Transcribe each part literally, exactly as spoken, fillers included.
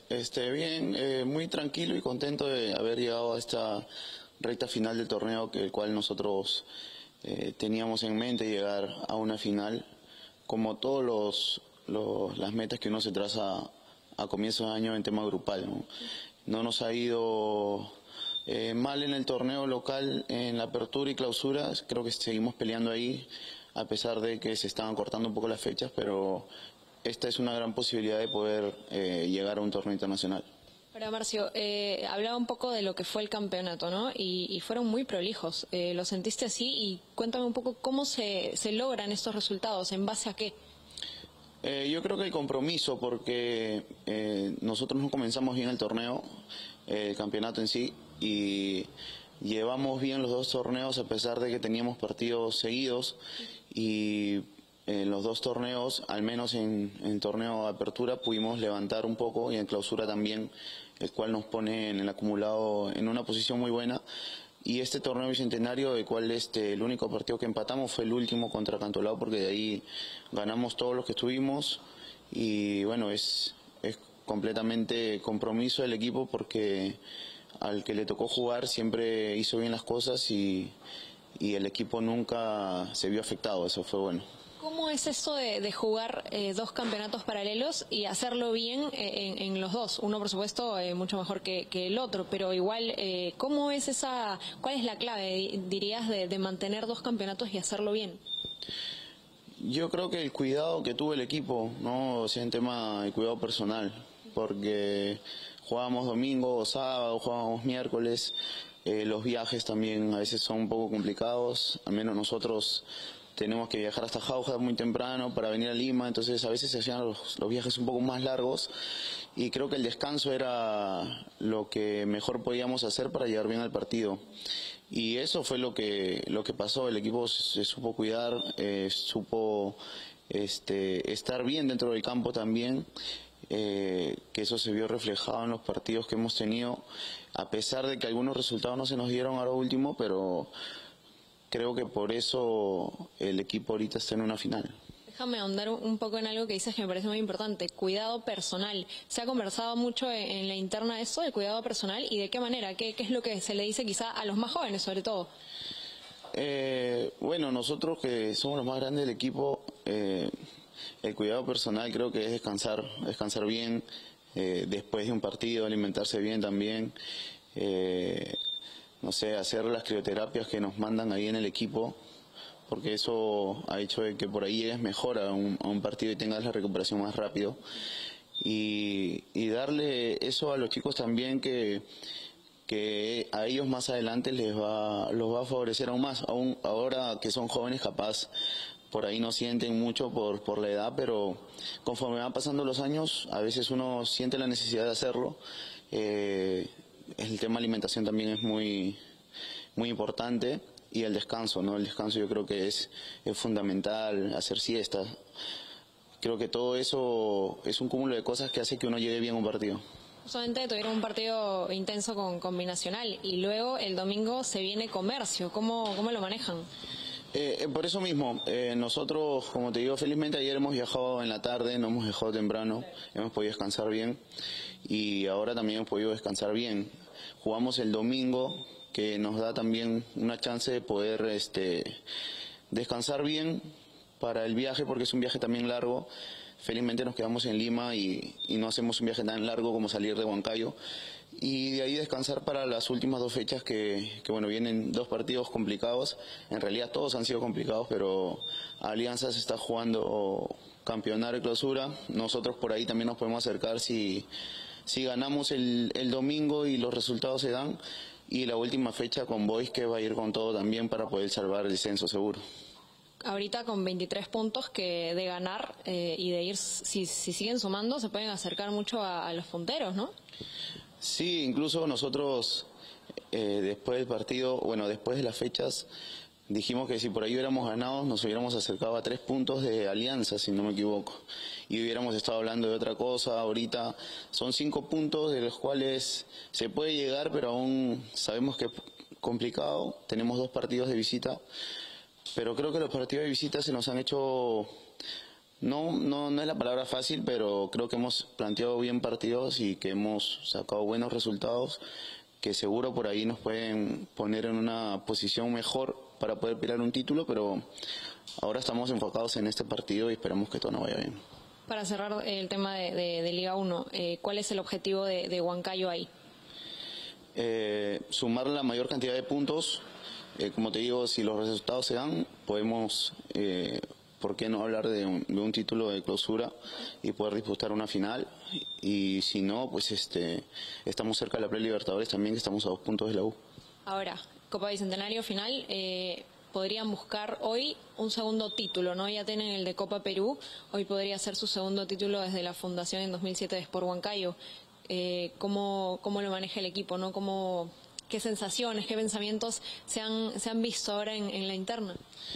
Este, bien, eh, muy tranquilo y contento de haber llegado a esta recta final del torneo, que el cual nosotros eh, teníamos en mente llegar a una final, como todos los, los las metas que uno se traza a comienzo de año en tema grupal, ¿no? No nos ha ido eh, mal en el torneo local, en la apertura y clausura, creo que seguimos peleando ahí, a pesar de que se estaban cortando un poco las fechas, pero esta es una gran posibilidad de poder eh, llegar a un torneo internacional. Pero Marcio, eh, hablaba un poco de lo que fue el campeonato, ¿no? Y, y fueron muy prolijos. Eh, ¿Lo sentiste así? Y cuéntame un poco cómo se, se logran estos resultados, ¿en base a qué? Eh, yo creo que el compromiso, porque eh, nosotros no comenzamos bien el torneo, eh, el campeonato en sí, y llevamos bien los dos torneos a pesar de que teníamos partidos seguidos, y en los dos torneos, al menos en, en torneo de apertura, pudimos levantar un poco, y en clausura también, el cual nos pone en el acumulado en una posición muy buena. Y este torneo bicentenario, el cual este, el único partido que empatamos fue el último contra Cantolao, porque de ahí ganamos todos los que estuvimos, y bueno, es, es completamente compromiso del equipo, porque al que le tocó jugar siempre hizo bien las cosas y, y el equipo nunca se vio afectado, eso fue bueno. ¿Cómo es eso de, de jugar eh, dos campeonatos paralelos y hacerlo bien eh, en, en los dos? Uno, por supuesto, eh, mucho mejor que, que el otro, pero igual, eh, ¿cómo es esa, cuál es la clave, dirías, de, de mantener dos campeonatos y hacerlo bien? Yo creo que el cuidado que tuvo el equipo, no, o sea, en tema de cuidado personal, porque jugábamos domingo o sábado, jugábamos miércoles, eh, los viajes también a veces son un poco complicados, al menos nosotros tenemos que viajar hasta Jauja muy temprano para venir a Lima, entonces a veces se hacían los, los viajes un poco más largos, y creo que el descanso era lo que mejor podíamos hacer para llegar bien al partido. Y eso fue lo que lo que pasó, el equipo se, se supo cuidar, eh, supo este, estar bien dentro del campo también, eh, que eso se vio reflejado en los partidos que hemos tenido, a pesar de que algunos resultados no se nos dieron ahora último, pero creo que por eso el equipo ahorita está en una final. Déjame ahondar un poco en algo que dices que me parece muy importante, cuidado personal. Se ha conversado mucho en la interna de eso, de cuidado personal, y de qué manera, qué, qué es lo que se le dice quizá a los más jóvenes sobre todo. Eh, bueno, nosotros que somos los más grandes del equipo, eh, el cuidado personal creo que es descansar, descansar bien, eh, después de un partido, alimentarse bien también, eh, no sé, hacer las crioterapias que nos mandan ahí en el equipo, porque eso ha hecho de que por ahí llegues mejor a un, a un partido y tengas la recuperación más rápido. Y, y darle eso a los chicos también, que, que a ellos más adelante les va, los va a favorecer aún más, aún ahora que son jóvenes, capaz por ahí no sienten mucho por, por la edad, pero conforme van pasando los años, a veces uno siente la necesidad de hacerlo. Eh, el tema de alimentación también es muy, muy importante. Y el descanso, ¿no? El descanso yo creo que es, es fundamental, hacer siestas. Creo que todo eso es un cúmulo de cosas que hace que uno llegue bien a un partido. Justamente tuvieron un partido intenso con, con Binacional, y luego el domingo se viene Comercio. ¿Cómo, cómo lo manejan? Eh, por eso mismo, eh, nosotros, como te digo, felizmente ayer hemos viajado en la tarde, no hemos dejado temprano, hemos podido descansar bien, y ahora también hemos podido descansar bien. Jugamos el domingo, que nos da también una chance de poder este, descansar bien para el viaje, porque es un viaje también largo. Felizmente nos quedamos en Lima y, y no hacemos un viaje tan largo como salir de Huancayo, y de ahí descansar para las últimas dos fechas que, que bueno, vienen dos partidos complicados. En realidad todos han sido complicados, pero Alianza se está jugando campeonato y clausura. Nosotros por ahí también nos podemos acercar si, si ganamos el, el domingo y los resultados se dan, y la última fecha con Boys, que va a ir con todo también para poder salvar el descenso seguro. Ahorita con veintitrés puntos que de ganar eh, y de ir, si, si siguen sumando, se pueden acercar mucho a, a los punteros, ¿no? Sí, incluso nosotros eh, después del partido, bueno, después de las fechas, dijimos que si por ahí hubiéramos ganado, nos hubiéramos acercado a tres puntos de Alianza, si no me equivoco, y hubiéramos estado hablando de otra cosa. Ahorita son cinco puntos de los cuales se puede llegar, pero aún sabemos que es complicado. Tenemos dos partidos de visita, pero creo que los partidos de visita se nos han hecho No, no, no es la palabra fácil, pero creo que hemos planteado bien partidos y que hemos sacado buenos resultados, que seguro por ahí nos pueden poner en una posición mejor para poder pelear un título, pero ahora estamos enfocados en este partido y esperamos que todo nos vaya bien. Para cerrar el tema de, de, de Liga uno, eh, ¿cuál es el objetivo de, de Huancayo ahí? Eh, sumar la mayor cantidad de puntos. Eh, como te digo, si los resultados se dan, podemos, eh, ¿por qué no hablar de un, de un título de clausura y poder disputar una final? Y si no, pues este, estamos cerca de la Pre-Libertadores también, que estamos a dos puntos de la U. Ahora, Copa Bicentenario final, eh, podrían buscar hoy un segundo título, ¿no? Ya tienen el de Copa Perú, hoy podría ser su segundo título desde la fundación en dos mil siete de Sport Huancayo. Eh, ¿cómo, ¿Cómo lo maneja el equipo, no? ¿Cómo, ¿Qué sensaciones, qué pensamientos se han, se han visto ahora en, en la interna?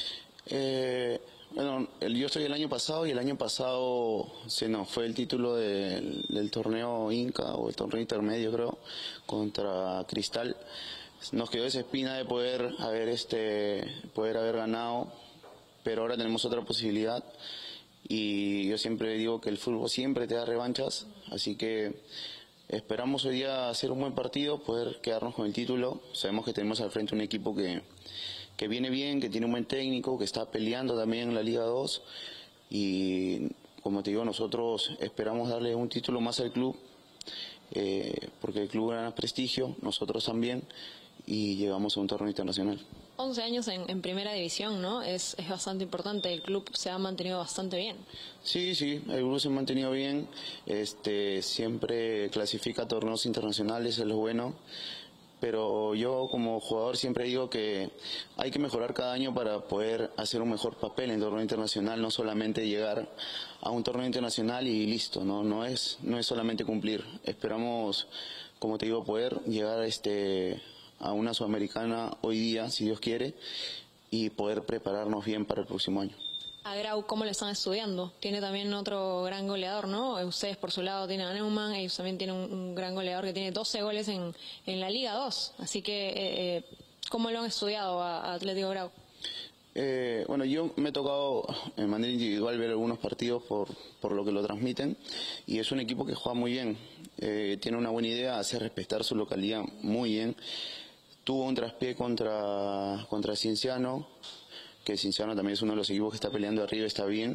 Eh, bueno, el, yo estoy el año pasado y el año pasado se nos fue el título del, del torneo Inca o el torneo intermedio, creo, contra Cristal. Nos quedó esa espina de poder haber este poder haber ganado, pero ahora tenemos otra posibilidad y yo siempre digo que el fútbol siempre te da revanchas, así que esperamos hoy día hacer un buen partido, poder quedarnos con el título. Sabemos que tenemos al frente un equipo que, que viene bien, que tiene un buen técnico, que está peleando también en la Liga dos y como te digo, nosotros esperamos darle un título más al club, eh, porque el club gana prestigio, nosotros también, y llegamos a un torneo internacional. once años en, en primera división, ¿no? Es, es bastante importante, el club se ha mantenido bastante bien. Sí, sí, el club se ha mantenido bien, este, siempre clasifica torneos internacionales, es lo bueno, pero yo como jugador siempre digo que hay que mejorar cada año para poder hacer un mejor papel en el torneo internacional, no solamente llegar a un torneo internacional y listo, no, no es, no es solamente cumplir. Esperamos, como te digo, poder llegar a este a una Sudamericana hoy día, si Dios quiere, y poder prepararnos bien para el próximo año. A Grau, ¿cómo le están estudiando? Tiene también otro gran goleador, ¿no? Ustedes por su lado tienen a Neumann, ellos también tienen un, un gran goleador que tiene doce goles en, en la Liga dos. Así que, eh, eh, ¿cómo lo han estudiado a, a Atlético Grau? Eh, bueno, yo me he tocado en manera individual ver algunos partidos por, por lo que lo transmiten y es un equipo que juega muy bien, eh, tiene una buena idea, hace respetar su localidad muy bien. Tuvo un traspié contra, contra Cienciano, que Cienciano también es uno de los equipos que está peleando arriba, está bien.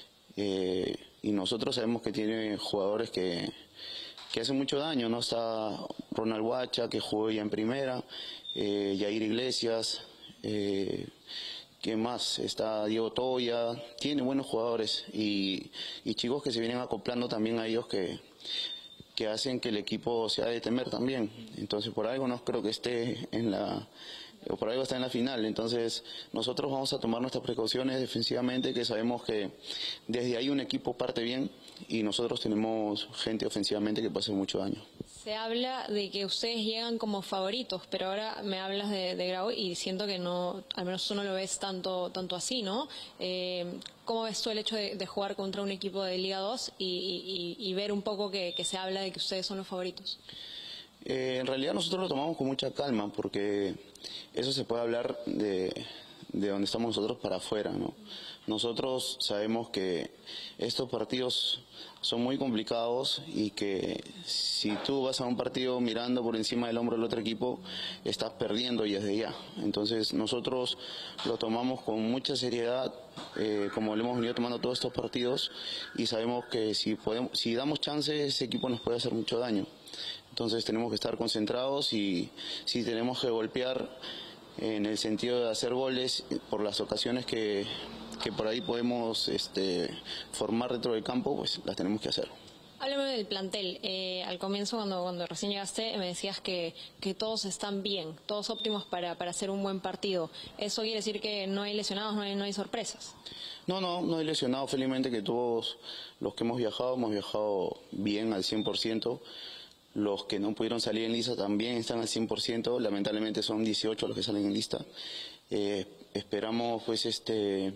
Eh, y nosotros sabemos que tiene jugadores que, que hacen mucho daño, ¿no? Está Ronald Huacha, que jugó ya en primera, eh, Yair Iglesias, eh, ¿qué más? Está Diego Toya, tiene buenos jugadores y, y chicos que se vienen acoplando también a ellos que... que hacen que el equipo sea de temer también. Entonces por algo no creo que esté en la, o por algo está en la final. Entonces nosotros vamos a tomar nuestras precauciones defensivamente, que sabemos que desde ahí un equipo parte bien y nosotros tenemos gente ofensivamente que puede hacer mucho daño. Se habla de que ustedes llegan como favoritos, pero ahora me hablas de, de Grau y siento que no, al menos tú no lo ves tanto, tanto así, ¿no? Eh, ¿Cómo ves tú el hecho de, de jugar contra un equipo de Liga dos y, y, y ver un poco que, que se habla de que ustedes son los favoritos? Eh, en realidad nosotros lo tomamos con mucha calma porque eso se puede hablar de, de donde estamos nosotros para afuera, ¿no? Nosotros sabemos que estos partidos son muy complicados y que si tú vas a un partido mirando por encima del hombro del otro equipo, estás perdiendo y desde ya. Entonces nosotros lo tomamos con mucha seriedad, eh, como lo hemos venido tomando todos estos partidos, y sabemos que si podemos, si damos chance, ese equipo nos puede hacer mucho daño. Entonces tenemos que estar concentrados y si tenemos que golpear en el sentido de hacer goles por las ocasiones que, que por ahí podemos este, formar dentro del campo, pues las tenemos que hacer. Háblame del plantel. Eh, al comienzo, cuando, cuando recién llegaste, me decías que, que todos están bien, todos óptimos para, para hacer un buen partido. ¿Eso quiere decir que no hay lesionados, no hay, no hay sorpresas? No, no, no hay lesionados. Felizmente que todos los que hemos viajado, hemos viajado bien al cien por ciento. Los que no pudieron salir en lista también están al cien por ciento, lamentablemente son dieciocho los que salen en lista. Eh, esperamos, pues, este,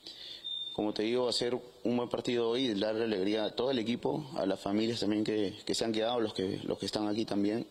como te digo, hacer un buen partido hoy, darle alegría a todo el equipo, a las familias también que, que se han quedado, los que, los que están aquí también.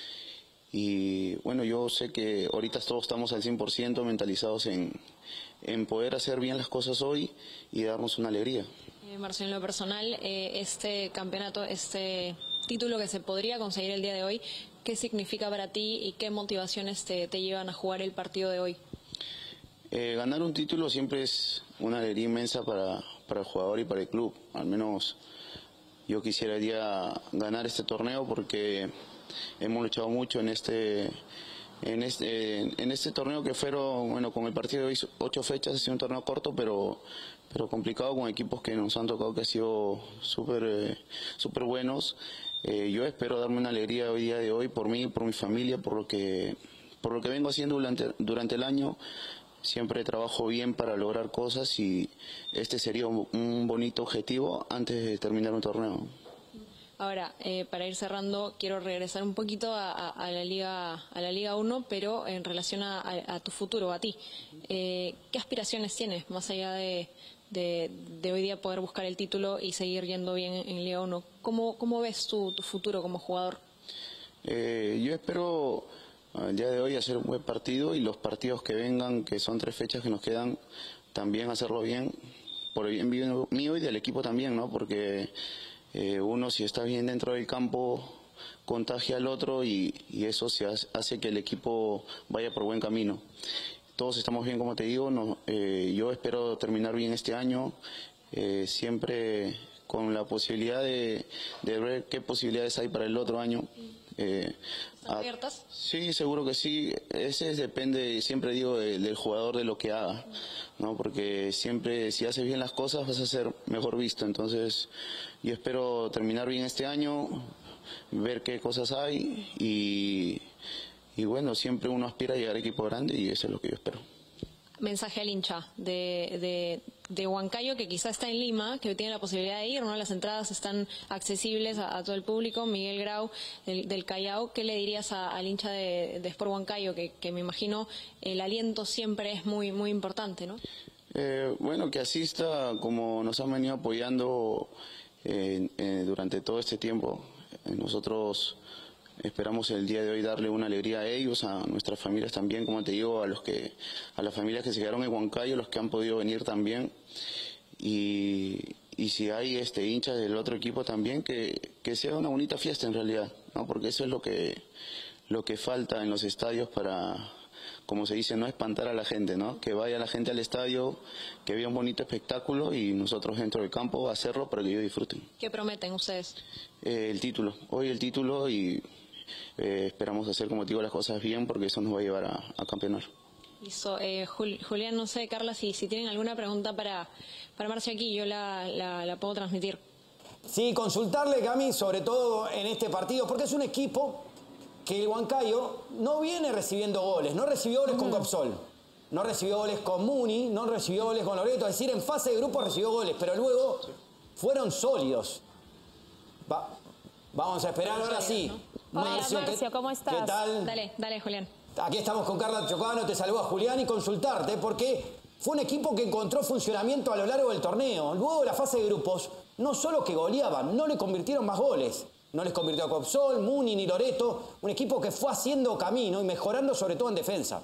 Y bueno, yo sé que ahorita todos estamos al cien por ciento mentalizados en, en poder hacer bien las cosas hoy y darnos una alegría. Eh, Marcio, en lo personal, eh, este campeonato, este título que se podría conseguir el día de hoy, ¿qué significa para ti y qué motivaciones te, te llevan a jugar el partido de hoy? Eh, ganar un título siempre es una alegría inmensa para, para el jugador y para el club. Al menos yo quisiera el día ganar este torneo porque hemos luchado mucho en este en este en este torneo que fueron, bueno, con el partido de hoy ocho fechas, ha sido un torneo corto pero pero complicado, con equipos que nos han tocado que ha sido súper eh, súper buenos. Eh, yo espero darme una alegría hoy día de hoy por mí, por mi familia, por lo que por lo que vengo haciendo durante durante el año. Siempre trabajo bien para lograr cosas y este sería un, un bonito objetivo antes de terminar un torneo. Ahora, eh, para ir cerrando, quiero regresar un poquito a, a, a la Liga a la Liga uno, pero en relación a, a, a tu futuro, a ti. Eh, ¿Qué aspiraciones tienes, más allá de, de, de hoy día poder buscar el título y seguir yendo bien en, en Liga uno? ¿Cómo, cómo ves tu, tu futuro como jugador? Eh, yo espero el día de hoy hacer un buen partido y los partidos que vengan, que son tres fechas que nos quedan, también hacerlo bien, por el bien mío y del equipo también, ¿no? Porque eh, uno, si está bien dentro del campo, contagia al otro y, y eso se hace, hace que el equipo vaya por buen camino. Todos estamos bien, como te digo, no, eh, yo espero terminar bien este año, eh, siempre con la posibilidad de, de ver qué posibilidades hay para el otro año. Eh, ¿Están abiertas? Sí, seguro que sí. Ese depende, siempre digo, de, del jugador, de lo que haga, ¿no? Porque siempre, si haces bien las cosas, vas a ser mejor visto. Entonces, yo espero terminar bien este año, ver qué cosas hay y, y bueno, siempre uno aspira a llegar a equipo grande y eso es lo que yo espero. Mensaje al hincha de, de, de Huancayo, que quizá está en Lima, que tiene la posibilidad de ir, ¿no? Las entradas están accesibles a, a todo el público. Miguel Grau, del, del Callao, ¿qué le dirías a, al hincha de, de Sport Huancayo? Que, que me imagino el aliento siempre es muy, muy importante, ¿no? Eh, bueno, que asista como nos han venido apoyando eh, eh, durante todo este tiempo. Eh, nosotros esperamos el día de hoy darle una alegría a ellos, a nuestras familias también, como te digo, a los que, a las familias que se quedaron en Huancayo, los que han podido venir también. Y, y si hay este hinchas del otro equipo también, que, que sea una bonita fiesta en realidad, ¿no? Porque eso es lo que, lo que falta en los estadios para, como se dice, no espantar a la gente, ¿no? Que vaya la gente al estadio, que vea un bonito espectáculo y nosotros dentro del campo hacerlo para que ellos disfruten. ¿Qué prometen ustedes? Eh, el título, hoy el título y eh, esperamos hacer, como te digo, las cosas bien porque eso nos va a llevar a, a campeonar. Listo. Eh, Jul, Julián, no sé, Carla, si, si tienen alguna pregunta para, para Marcio aquí, yo la, la, la puedo transmitir. Sí, consultarle, Cami, sobre todo en este partido, porque es un equipo que el Huancayo no viene recibiendo goles, no recibió goles uh-huh. con Copsol, no recibió goles con Muni, no recibió goles con Loreto, es decir, en fase de grupo recibió goles, pero luego fueron sólidos. Va, vamos a esperar ahora sí. ¿no? Hola, Marcio, Marcio, ¿cómo estás? ¿Qué tal? Dale, dale, Julián. Aquí estamos con Carla Chocano, te saluda Julián y consultarte porque fue un equipo que encontró funcionamiento a lo largo del torneo. Luego de la fase de grupos, no solo que goleaban, no le convirtieron más goles. No les convirtió a Copsol, Muni ni Loreto. Un equipo que fue haciendo camino y mejorando sobre todo en defensa.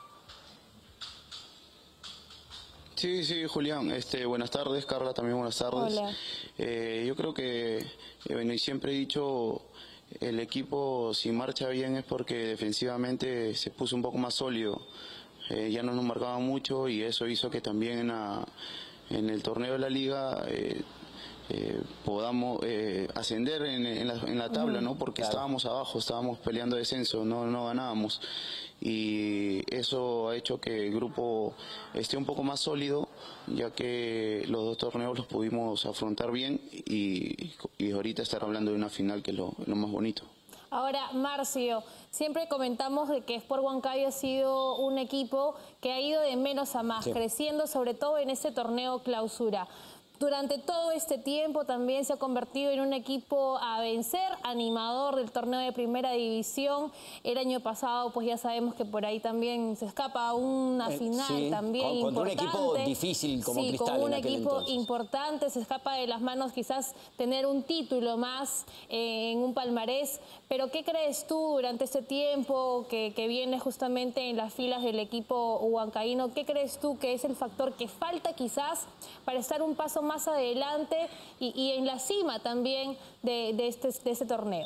Sí, sí, Julián. Este, buenas tardes, Carla, también buenas tardes. Hola. Eh, yo creo que, eh, bueno, y siempre he dicho, el equipo si marcha bien es porque defensivamente se puso un poco más sólido. Eh, ya no nos marcaban mucho y eso hizo que también en, la, en el torneo de la liga eh, eh, podamos eh, ascender en, en, la, en la tabla, ¿no? Porque claro. estábamos abajo, estábamos peleando descenso, no, no ganábamos. Y eso ha hecho que el grupo esté un poco más sólido, ya que los dos torneos los pudimos afrontar bien y, y ahorita estar hablando de una final que es lo, lo más bonito. Ahora, Marcio, siempre comentamos de que Sport Huancayo ha sido un equipo que ha ido de menos a más, sí. creciendo sobre todo en este torneo clausura. Durante todo este tiempo también se ha convertido en un equipo a vencer, animador del torneo de primera división. El año pasado, pues ya sabemos que por ahí también se escapa una final sí, también con, importante. Contra un equipo difícil como sí, Cristal con un en aquel equipo entonces. importante, se escapa de las manos quizás tener un título más eh, en un palmarés. Pero ¿qué crees tú durante este tiempo que, que viene justamente en las filas del equipo huancaíno? ¿Qué crees tú que es el factor que falta quizás para estar un paso más más adelante y, y en la cima también de, de, este, de este torneo?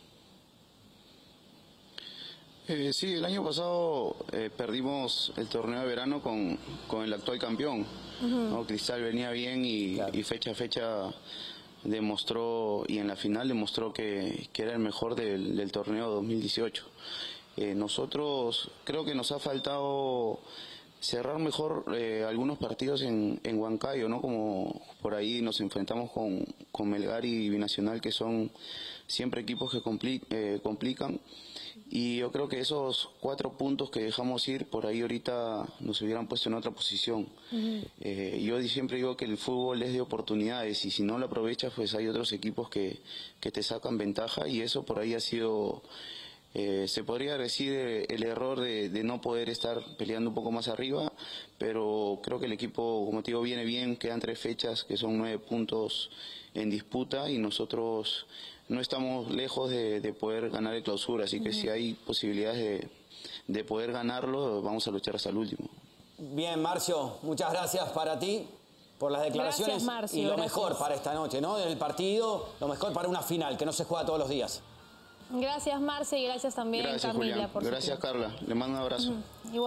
Eh, sí, el año pasado eh, perdimos el torneo de verano con, con el actual campeón. Uh-huh. ¿no? Cristal venía bien y, claro. y fecha a fecha demostró, y en la final demostró que, que era el mejor del, del torneo dos mil dieciocho. Eh, nosotros creo que nos ha faltado cerrar mejor eh, algunos partidos en, en Huancayo, ¿no? Como por ahí nos enfrentamos con, con Melgar y Binacional, que son siempre equipos que compli eh, complican. Y yo creo que esos cuatro puntos que dejamos ir, por ahí ahorita nos hubieran puesto en otra posición. Uh-huh. eh, yo siempre digo que el fútbol es de oportunidades y si no lo aprovechas, pues hay otros equipos que, que te sacan ventaja y eso por ahí ha sido, eh, se podría decir, eh, el error de, de no poder estar peleando un poco más arriba, pero creo que el equipo, como te digo, viene bien, quedan tres fechas que son nueve puntos en disputa y nosotros no estamos lejos de, de poder ganar el Clausura, así que uh-huh. si hay posibilidades de, de poder ganarlo, vamos a luchar hasta el último. Bien, Marcio, muchas gracias para ti por las declaraciones. Gracias, Marcio, y lo gracias. mejor para esta noche, ¿no? El partido, lo mejor para una final, que no se juega todos los días. Gracias, Marcio, y gracias también, gracias, Camila. Julián. Por gracias, Carla. Le mando un abrazo. Uh-huh.